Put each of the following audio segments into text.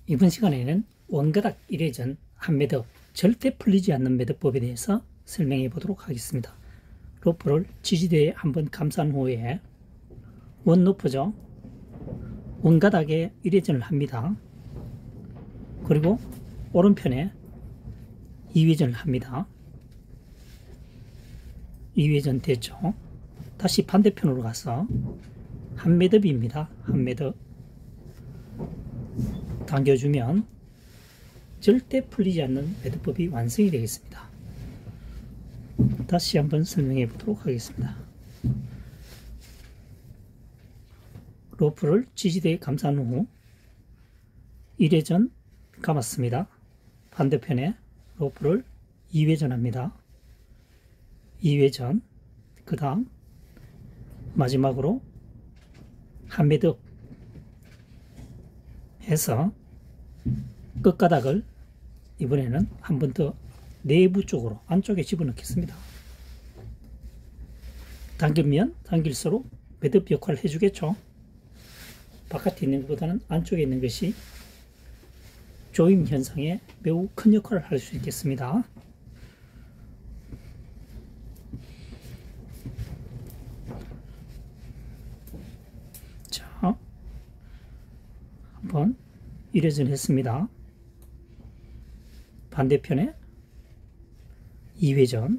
이번 시간에는 원가닥 1회전 한 매듭, 절대 풀리지 않는 매듭법에 대해서 설명해 보도록 하겠습니다. 로프를 지지대에 한번 감싼 후에 원 높이죠. 원가닥에 1회전을 합니다. 그리고 오른편에 2회전을 합니다. 2회전 됐죠. 다시 반대편으로 가서 한 매듭입니다. 한 매듭 당겨주면 절대 풀리지 않는 매듭법이 완성이 되겠습니다. 다시 한번 설명해 보도록 하겠습니다. 로프를 지지대에 감싼 후 1회전 감았습니다. 반대편에 로프를 2회전 합니다. 2회전, 그 다음 마지막으로 한 매듭 해서 끝가닥을 이번에는 한 번 더 내부 쪽으로 안쪽에 집어넣겠습니다. 당기면 당길수록 매듭 역할을 해주겠죠. 바깥에 있는 것보다는 안쪽에 있는 것이 조임 현상에 매우 큰 역할을 할 수 있겠습니다. 자, 한번 1회전 했습니다. 반대편에 2회전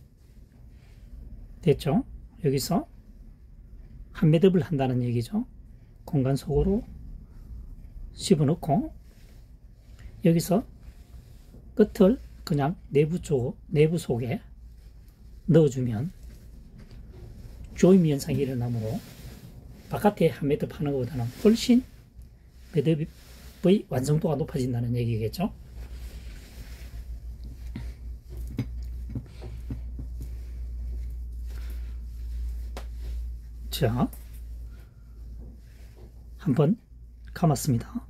됐죠. 여기서 한 매듭을 한다는 얘기죠. 공간 속으로 집어넣고 여기서 끝을 그냥 내부 속에 넣어주면 조임 현상이 일어나므로 바깥에 한 매듭 하는 것보다는 훨씬 매듭의 완성도가 높아진다는 얘기겠죠. 자, 한번 감았습니다.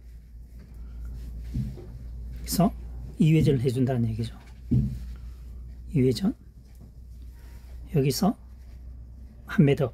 그래서 2회전을 해준다는 얘기죠. 2회전 여기서 한 매듭.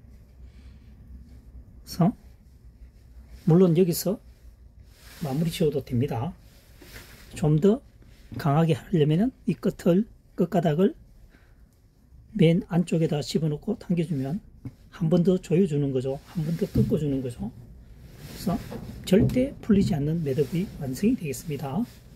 그래서 물론 여기서 마무리 지어도 됩니다. 좀 더 강하게 하려면 이 끝가닥을 맨 안쪽에다 집어넣고 당겨주면 한 번 더 조여주는 거죠. 한 번 더 꺾어주는 거죠. 그래서 절대 풀리지 않는 매듭이 완성이 되겠습니다.